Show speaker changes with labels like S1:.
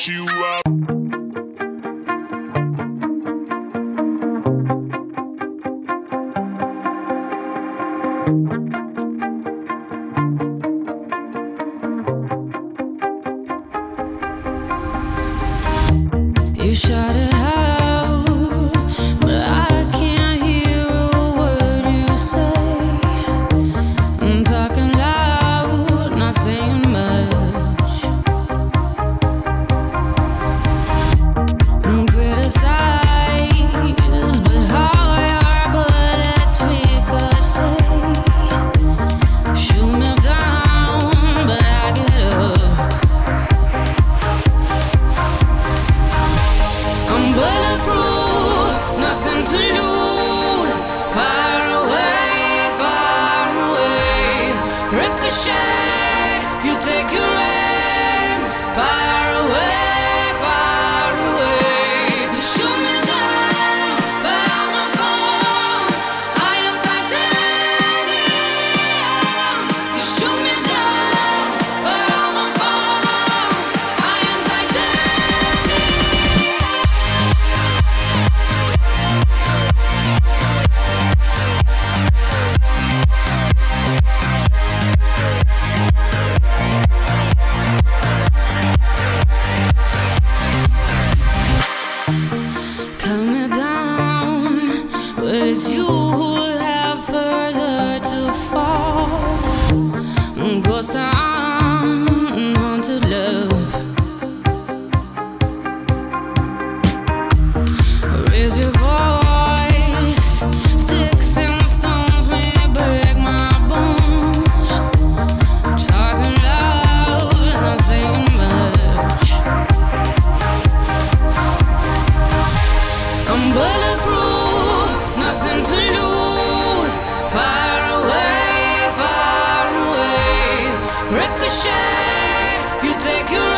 S1: fuck you up.
S2: You shot it out, but I can't hear a word you say. I'm talking loud, not saying much. I'm criticized, but how your bullets ricochet. Shoot me down, but I get up. I'm bulletproof, nothing to lose. Far away, ricochet. You take your aim. Far away. You shoot me down, but I won't fall. I am titanium. You shoot me down, but I won't fall. I am titanium. Cut me down, but it's you who have further to fall. Ghost town, haunted love. Raise your voice, sticks and stones may break my bones. Talking loud, not saying much. I'm bulletproof, nothing to lose. Far away, ricochet. You take your